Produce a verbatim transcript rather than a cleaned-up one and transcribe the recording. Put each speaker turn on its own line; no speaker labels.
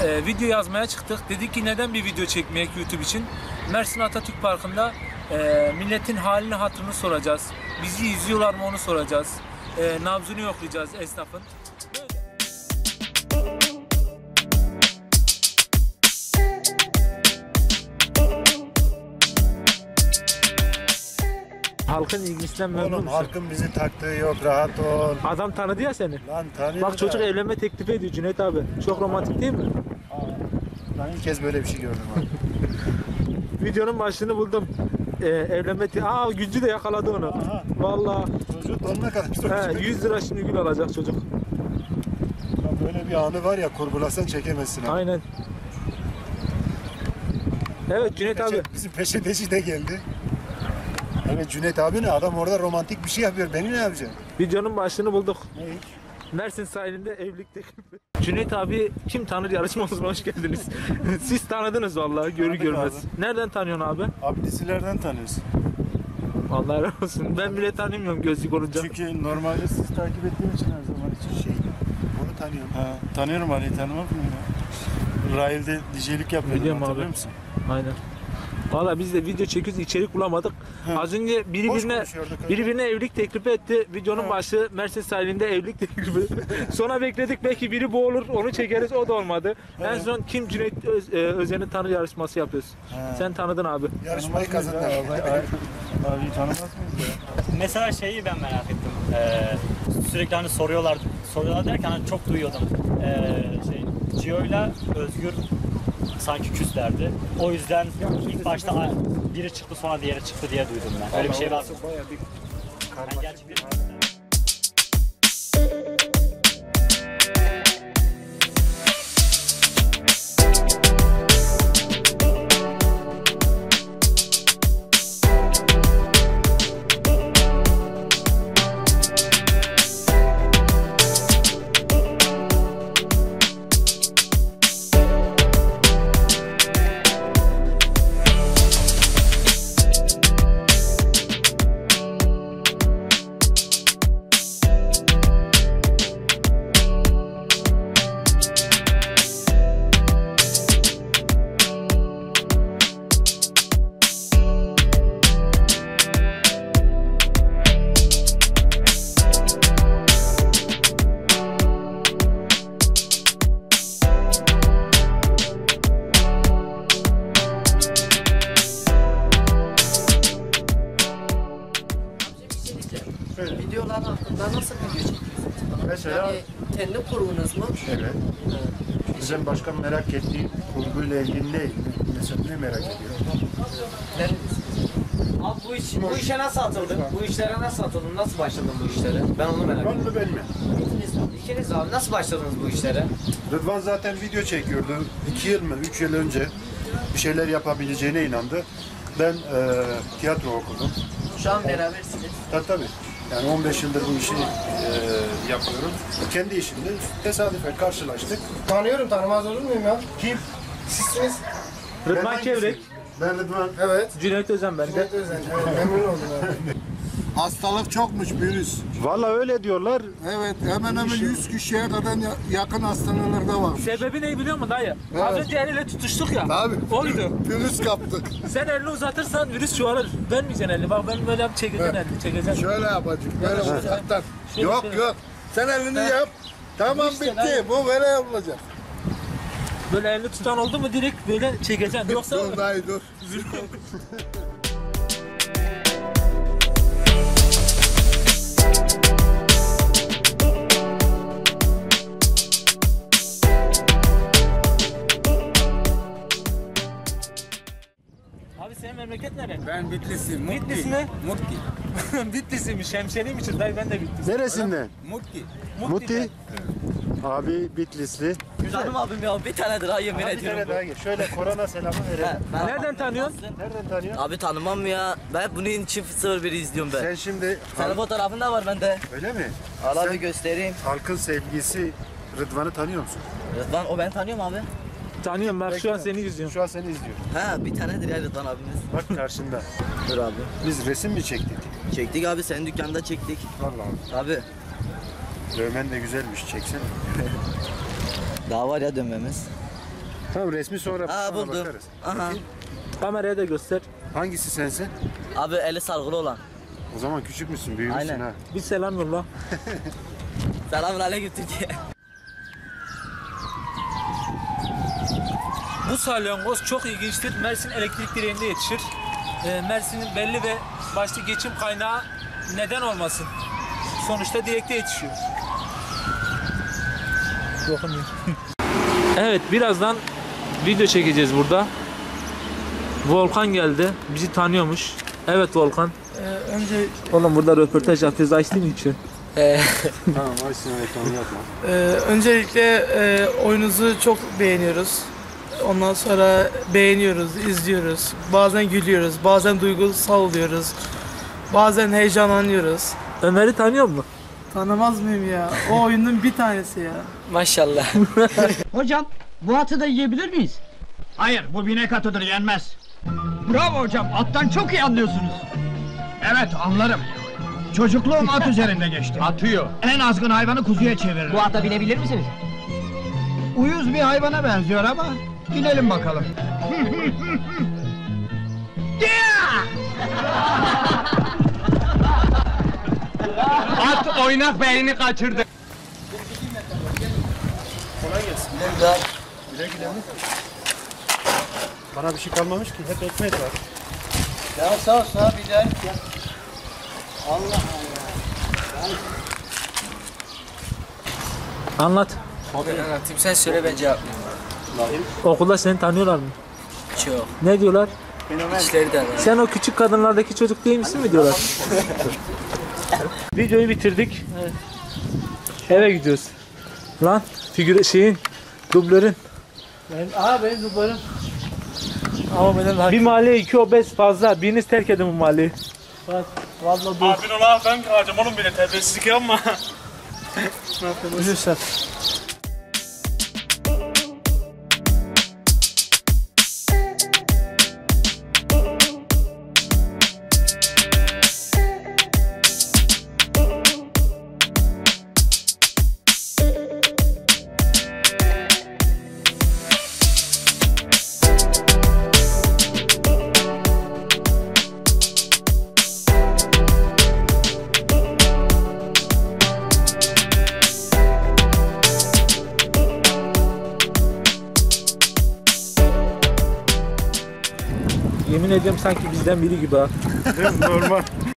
Ee, video yazmaya çıktık. Dedik ki neden bir video çekmeyek YouTube için. Mersin Atatürk Parkı'nda e, milletin halini hatırını soracağız. Bizi izliyorlar mı onu soracağız. E, nabzını yoklayacağız esnafın. Halkın ilgisinden memnun
Oğlum
musun?
halkın bizi taktığı yok, rahat ol.
Adam tanıdı ya seni.
Lan tanıyorum.
Bak çocuk
da.
evlenme teklifi ediyor Cüneyt abi. Çok romantik değil mi?
Ben ilk kez böyle bir şey gördüm abi.
Videonun başlığını buldum. Ee, evlenme te- Aa Güncü de yakaladı onu.
Aha.
Vallahi.
Çocuk donuna kadar.
He, yüz lira şimdi gül alacak çocuk.
Ya böyle bir anı var ya, kurgulasan çekemezsin abi.
Aynen. Evet Cüneyt abi.
Peşe, bizim peşedeşi de geldi. Evet Cüneyt abi ne? Adam orada romantik bir şey yapıyor. Beni ne yapacak?
Videonun başlığını bulduk.
Ne?
Mersin sahilinde evlilik teklifi. Cüneyt abi kim tanır yarışmamıza hoş geldiniz. Siz tanıdınız vallahi görü
Tanıdık
görmez.
abi.
Nereden tanıyorsun abi?
Abi dizilerden tanıyorsun.
Vallahi helal olsun. Ben bile tanımıyorum gözlük olunca.
Çünkü normalde siz takip ettiğim için her zaman için şey. Onu tanıyorum. Ha, tanıyorum Ali, tanımaz mıyım ya? Rahil'de D J'lik yapıyordum,
Biliyorum
hatırlıyor
abi.
musun?
Aynen. Valla biz de video çekiyoruz, içerik bulamadık.
He.
Az önce biri
Boş
birine,
konuşuyorduk öyle.
biri birine evlilik teklifi etti. Videonun
He.
başlığı Mersin sahilinde evlilik teklifi. Sonra bekledik belki biri boğulur, onu çekeriz, o da olmadı.
He.
En son kim Cüneyt Öz, e, Özen'i tanır yarışması yapıyoruz.
He.
Sen tanıdın abi.
Yarışmayı kazandın.
Abi tanımaz mıyız ya?
Mesela şeyi ben merak ettim. Ee, sürekli hani soruyorlar, soruyorlar derken hani çok duyuyordum. Ee, şey, Gio'yla Özgür sanki küslerdi. O yüzden ilk başta biri çıktı sonra diğeri çıktı diye duydum ben. Öyle bir şey var mı?
Bayağı bir
Yani
karmaşık.
gerçekten...
Videolar hakkında nasıl video çekiyorsunuz?
Mesela
Yani kendi kurgunuz mu?
evet. Bizim başkan merak ettiği kurguyla ilgili ne? Mesela ne merak ediyor?
Abi bu iş, bu işe nasıl atıldın? Bu işlere nasıl atıldın? Nasıl başladın bu işlere? Ben onu merak
Ben
ediyorum.
mi ben mi?
İkiniz abi nasıl başladınız bu işlere?
Rıdvan zaten video çekiyordu. iki yıl mı, üç yıl önce bir şeyler yapabileceğine inandı. Ben e, tiyatro okudum.
Şu an berabersiniz.
Tabii tabii. Yani on beş yıldır bu işi e, yapıyorum. Kendi işimde tesadüfen karşılaştık.
Tanıyorum, tanımaz olur muyum ya?
Kim?
Sizsiniz.
Rıdvan
hangisiyim?
Kevrek,
Ben Rıdvan.
Evet.
Cüneyt Özen ben de.
Evet, Özen. Evet, memnun oldum abi.
Hastalık çokmuş virüs.
Vallahi öyle diyorlar.
Evet, hemen hemen yüz kişiye kadar ya- yakın hastanelerde var.
Sebebi ne biliyor musun dayı? Az önce eliyle tutuştuk ya.
Abi.
Oydu.
Virüs kaptık.
Sen elini uzatırsan virüs çoğalır. Vermeyeceksin elini. Bak ben böyle yap çekeceksin elini. Çekeceksin.
Şöyle yapacak, böyle uzaktan.
Şöyle,
Yok
şöyle.
yok, sen elini yap. Tamam
İşte,
bitti,
hayır.
bu böyle olacak.
Böyle elini tutan oldu mu direkt böyle çekeceksin. Yoksa
Dur dayı dur.
Abi senin memleket nere?
Ben Bitlis'im.
Bitlis mi?
Mutki.
Bitlis'iymiş. Hemşeriymişiz dayı ben de Bitlis.
Neresinden?
Mutki.
Muti. Abi Bitlisli.
Canım abim ya bir tanedir ha yemin
Bir
ediyorum.
tane daha gel. Şöyle korona selamı verelim.
Nereden tanıyorsun?
Nereden tanıyorsun?
Abi tanımam ya. Ben bunun için sıfır bir izliyorum ben.
Sen şimdi
Senin fotoğrafın da var bende.
öyle mi?
Al
Sen
abi göstereyim.
halkın sevgisi Rıdvan'ı tanıyor musun?
Rıdvan o ben tanıyorum abi.
Tanıyorum bak şu an seni izliyorum.
Şu an seni izliyorum.
Ha bir tanedir ya Rıdvan abimiz.
Bak karşında.
Dur abi.
Biz resim mi çektik?
Çektik abi senin dükkanda çektik.
Vallahi.
Abi
Dövmen de güzelmiş. Çeksen.
daha var ya dönmemiz.
Tamam resmi sonra
Aa
sonra
buldum.
bakarız.
Aha.
Kameraya da göster.
Hangisi sensin?
Abi eli sargılı olan.
O zaman küçük müsün? Büyümüşsün
Aynen.
ha.
Bir selam yolla.
Selamun aleyküm Türkiye.
Bu salyangoz çok ilginçtir. Mersin elektrik direğinde yetişir. Ee, Mersin'in belli ve başlı geçim kaynağı neden olmasın? Sonuçta direkte yetişiyor. Dokunmuyor. Evet, birazdan video çekeceğiz burada. Volkan geldi. Bizi tanıyormuş. Evet Volkan.
Ee, önce
Oğlum burada röportaj yapıyoruz. Açtın mı için?
Tamam açsın ekranı yapma.
e, öncelikle e, oyununuzu çok beğeniyoruz. Ondan sonra beğeniyoruz, izliyoruz. Bazen gülüyoruz, bazen duygusal oluyoruz. Bazen heyecanlanıyoruz.
Ömer'i tanıyor musun?
Tanımaz mıyım ya? O oyunun bir tanesi ya.
Maşallah.
Hocam bu atı da yiyebilir miyiz?
Hayır, bu binek atıdır, yenmez. Bravo hocam, attan çok iyi anlıyorsunuz. Evet, anlarım. Çocukluğum at üzerinde geçti. Atıyor. En azgın hayvanı kuzuya çevirir.
Bu ata binebilir misiniz?
Uyuz bir hayvana benziyor ama binelim bakalım. At oynak beynini kaçırdı.
Bana bir şey kalmamış ki. Hep ekmek var.
Ya sağ ol sağ bir de.
Anlat.
Ben anlatayım sen söyle ben cevaplayayım.
Okulda seni tanıyorlar mı?
Çok.
Ne diyorlar?
İşleri de var.
Sen o küçük kadınlardaki çocuk değil misin mi diyorlar? Videoyu bitirdik. Eve gidiyoruz. Lan figür şeyin dublörün.
Aa benim duvarım. Ama benim
Bir mahalleye iki obez fazla. Biriniz terk edin bu mahalleyi.
vallahi bu
Abin ola ben kalacağım oğlum bile terbiyesizlik yapma.
Üzülsen.
Yemin ediyorum sanki bizden biri gibi ha.
Normal.